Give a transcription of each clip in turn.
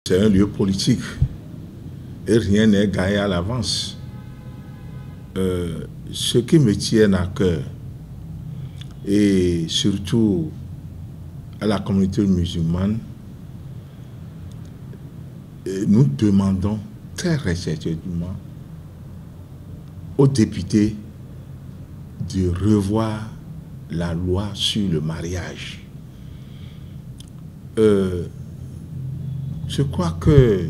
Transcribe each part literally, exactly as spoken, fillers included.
C'est un lieu politique et rien n'est gagné à l'avance. Euh, ce qui me tient à cœur, et surtout à la communauté musulmane, nous demandons très respectueusement aux députés de revoir la loi sur le mariage. Euh, je crois que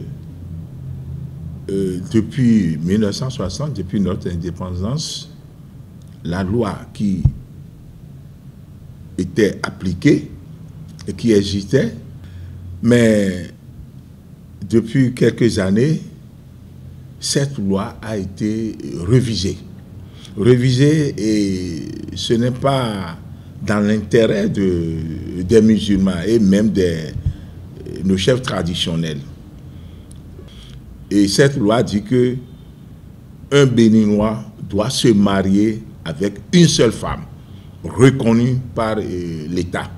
euh, depuis mille neuf cent soixante, depuis notre indépendance, la loi qui était appliquée et qui existait, mais depuis quelques années, cette loi a été révisée. Révisée, et ce n'est pas dans l'intérêt de, des musulmans et même de nos chefs traditionnels. Et cette loi dit que un Béninois doit se marier avec une seule femme, reconnue par euh, l'État.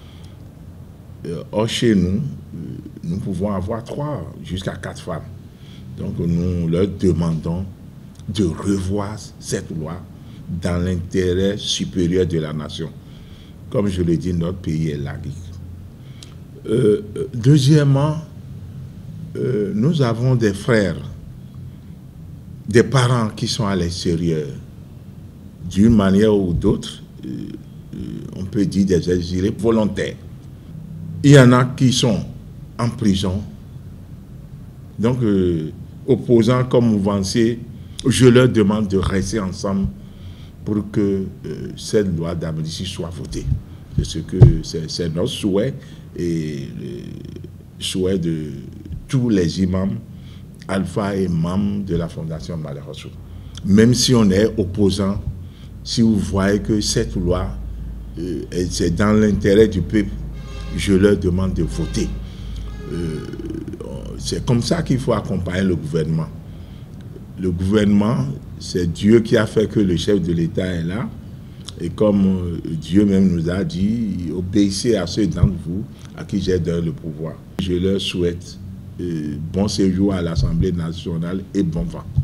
Or, chez nous, nous pouvons avoir trois jusqu'à quatre femmes. Donc, nous leur demandons de revoir cette loi dans l'intérêt supérieur de la nation. Comme je l'ai dit, notre pays est laïque. Euh, deuxièmement, euh, nous avons des frères, des parents qui sont à l'extérieur. D'une manière ou d'autre, euh, euh, on peut dire des exilés volontaires. Il y en a qui sont en prison. Donc, euh, opposants comme mouvanciers, je leur demande de rester ensemble pour que euh, cette loi d'amnistie soit votée. C'est que c'est notre souhait et le souhait de tous les imams, alpha et membres de la Fondation Malek Rassoul. Même si on est opposant, si vous voyez que cette loi, euh, c'est dans l'intérêt du peuple, je leur demande de voter. Euh, c'est comme ça qu'il faut accompagner le gouvernement. Le gouvernement, c'est Dieu qui a fait que le chef de l'État est là. Et comme euh, Dieu même nous a dit, obéissez à ceux d'entre vous à qui j'ai donné le pouvoir. Je leur souhaite euh, bon séjour à l'Assemblée nationale et bon vent.